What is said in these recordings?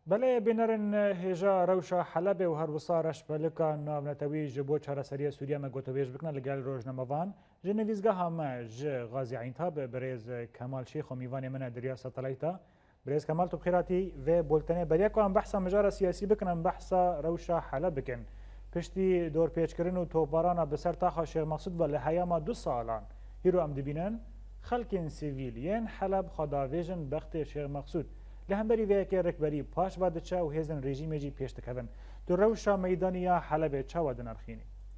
بله بینرن هجا روشا حلب و هر وصارش بلکا ناو نتوی جبو چهارسری سوریه ما گوتوبیش بکنه لگل روزنامه‌وان جنویزگاه هم ج غازی عینتاب برز کمال شیخ و میوان من دریا ساتلایتا برز کمال تو بخیراتی و بولتنه بریا کو هم بحثا مجارا سیاسی بکنن بحثا روشا حلب بکن پشتی دور پیچ کردن و توپارانا بسر تاخا شیخ مقصود و لحیاما 2 سالان هیرو ام دبینن خلق سیویلین حلب خداویژن بخت شیخ مقصود لهمبری ویکی رکبری پاش بعد چه و هزن رژیم جی پیش تکون تو روشا میدانیا حلب چه و دنرخینی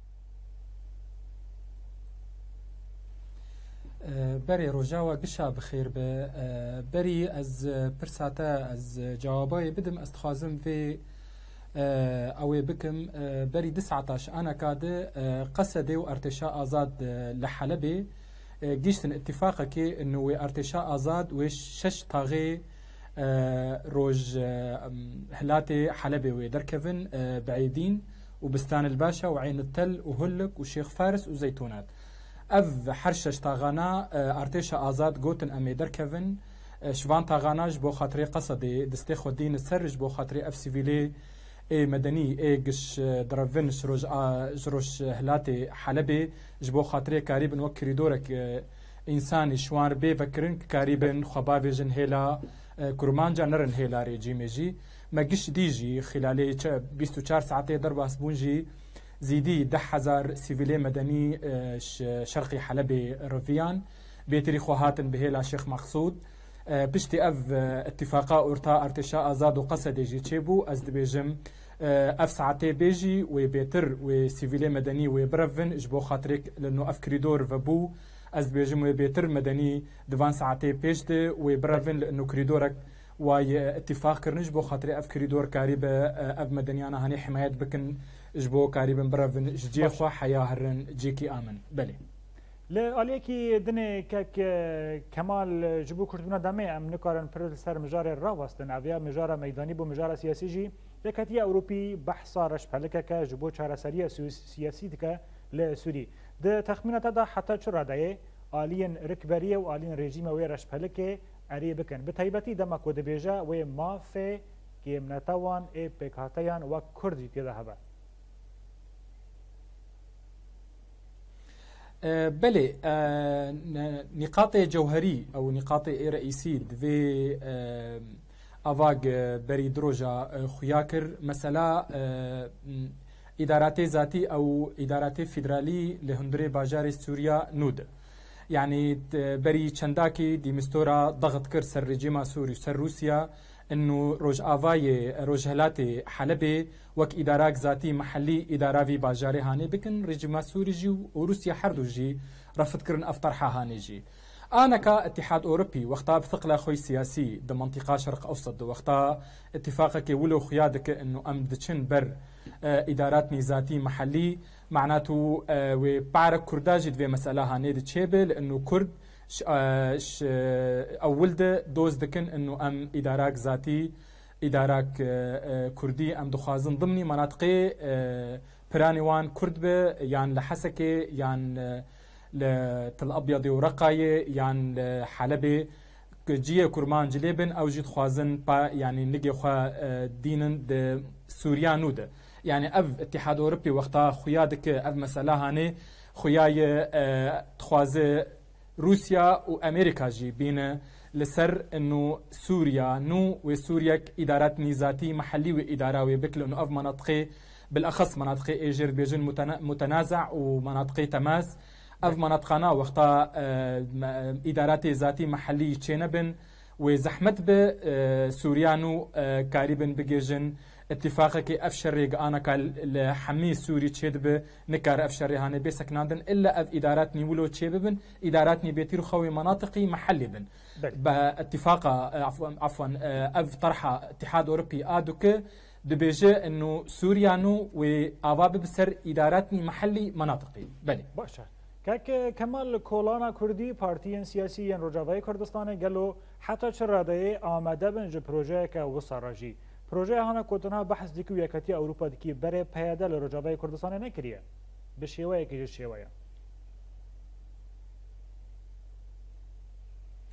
بری روجاوا گشا بخیر به بری از پرساته از جوابای بدم استخازم في اوي بكم بري 19 انا كاد قصدي وارتشاء ازاد لحلبي جيشتن اتفاقك انه ارتشاء ازاد وش شش طاغي روج هلاتي حلبي ودركفن بعيدين وبستان الباشا وعين التل وهلك وشيخ فارس وزيتونات اف حرشش طاغانا ارتشاء ازاد جوتن امي دركفن شوان طاغاناج بو خاطري قصدي دستي خودين السرج بو خاطري اف سيفيلي اي مدني اي قش درفن جروش هلاتي حلبي جبو خاطري قريبا وكريدورك انساني شوان بي فكرن قريبا خبابي جن هيلا كرمانجا نرن هيلا ريجيمي جي ما قش ديجي خلال 24 ساعتي ضرب اسبونجي زيدي 10,000 سيفيلي مدني شرقي حلبي رفيان بيتري خوهاتن بهيلا شيخ مقصود بشتي اف اتفاقا اورتا ارتشاء ازاد وقصد يجي تشيبو از دبيجم اف ساعتي بيجي وبيتر وسيفيلي مدني وبرفن جبو خاطرك لانه اف كريدور فبو از دبيجم وبيتر مدني دفان ساعتي بيجتي وبرفن لانه كريدورك واي اتفاق كرنج بو خاطري اف كريدور قريبه اف مدنيانا هاني حمايه بكن جبو قريبا برفن جدي خو حياه هرن جيكي امن بلي لآلیکی دنی که کمال جبو کردونا دمی ام نکارن پر سر مجار راوستن اویا مجار میدانی بو مجار سیاسی جی لکتی اوروپی بحثا رش پلکه که جبو چهارسری سیاسی که لسوری ده تخمینات دا حتی چرا دایه آلین رکبریه و آلین رژیم و رش پلکه اری بکن به طیبتی دما کود بیجا و مافه که منتوان ای پکاتیان و کردی تیده هبه بله نقاط جوهري او نقاط رئيسي في افاق بريد روجا خياكر مثلا ادارات ذاتي او ادارات فيدرالي لهندري باجار سوريا نود يعني بري چنداكي دي مستورا ضغط كر سر رجيم سوري سر روسيا انه روج آوای روج هلاتي حلبي وك ادارات ذاتي محلي اداره في باجاري هاني بكن رجيم سوري جي وروسيا حردو جي رفض كرن افترحه هاني جي انا كاتحاد اوروبي وقتها بثقل خوي سياسي د منطقه شرق اوسط وقتها اتفاقك ولو خيادك انه ام دچن بر ادارات ذاتي محلي معناته وبعرك كرداجد في مساله هاني دچيبه لانه كرد اول ده دوز دكن انه ام ادارات ذاتي ادارات كردي ام دخازن ضمني مناطق برانيوان كرد به يعني لحسكه يعني لتل ابيض ورقايه يعني حلبي جيه كرمان جليبن او جيت خوازن با يعني نجي خوا دينن د سوريا نوده يعني اف اتحاد اوروبي وقتها خيادك اف مساله هاني خياي تخوازه روسيا وامريكا جي بين لسر انه سوريا نو وسوريا ادارات نيزاتي محلي واداره بكل انه اف مناطق بالاخص مناطق ايجر بيجن متنازع ومناطق تماس اف مناطقنا وقتها ادارات ذاتي محلي تشينبن وزحمت ب سوريانو قريبا بجيجن اتفاقك افشريق انا قال حمي سوري تشيدب نكار افشري هاني بسكنادن الا اف ادارات نيولو تشيبن ادارات ني بيتيرو خوي مناطقي محلي بن باتفاق عفوا اف طرحه اتحاد اوروبي ادوك دبيجي انه سوريانو واباب بسر اداراتني محلي مناطقي بلي باشا كاك كمال كولانا كردي بارتيين سياسيين رجاوي كردستان قالوا حتى شرادي آمده بنج بروجه كوصراجي بروجه هانا كوتنا بحث ديكو يكتي اوروبا ديكي بري بياده لرجاوي كردستان نكريه بشيوه كي شيوه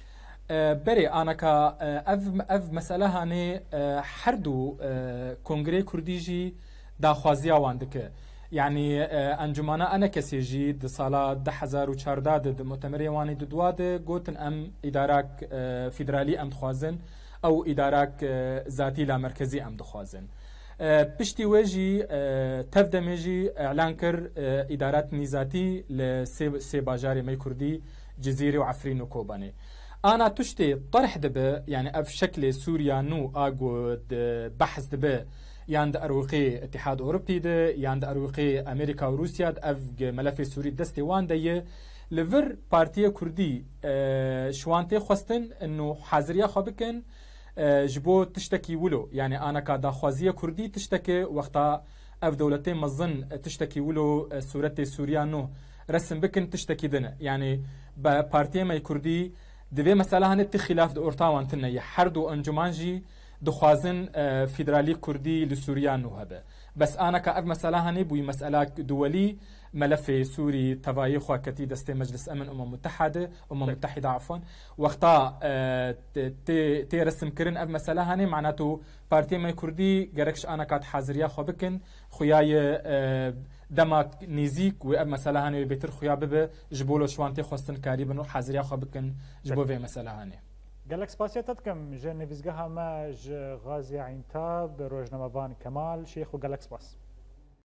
بری آنکا اف مسئله هانی هر دو کنگره کردی جی داخوازی آوانده که يعني انجمانا انا كسي جي د سالا 2014 د مؤتمر واني د دواد گوتن ام ادارك فيدرالي ام دخوازن او ادارك ذاتي لا مركزي ام دخوازن پشتی وجی تفدمجی اعلان کر ادارات نزاتی لسه باجار می کردی جزیره و عفرین و کوبانه انا تشتي طرح دبه يعني اف شكل سوريا نو اقو بحث دبه ياند اروقي اتحاد اوروبي ده ياند اروقي امريكا وروسيا اف ملف سوري دستي وان ده لفر بارتيه كردي شوانتي خواستن انه حاضريه خابكن جبو تشتكي ولو يعني انا كدا خوازيه كردي تشتكي وقتا اف دولتين مظن تشتكي ولو صورتي سوريا نو رسم بكن تشتكي دنا يعني بارتيه ماي كردي دوی مسئله هنتی خلاف د اورتاوان تنه هر دو انجمانجی دخوازن فدرالی کردی لسوریا نو هبه بس انا که اف مسئله هنی بوی مسئله دولی ملف سوري تفاي خواكتي دستي مجلس امن متحده عفوا وقتا تي رسم كرن اف مسألة هني معناته بارتي ما كردي جركش انا كات حاضريه خو بكن خوياي دما نيزيك و اف مسألة هني بيتر خويا ببه جبولو شوانتي خوستن كاري بنو حاضريه خو بكن جبو في مسألة هني قالك سباسيتات كم جن نفيزقها ما غازي عينتاب روجنامه كمال شيخ وقالك سباس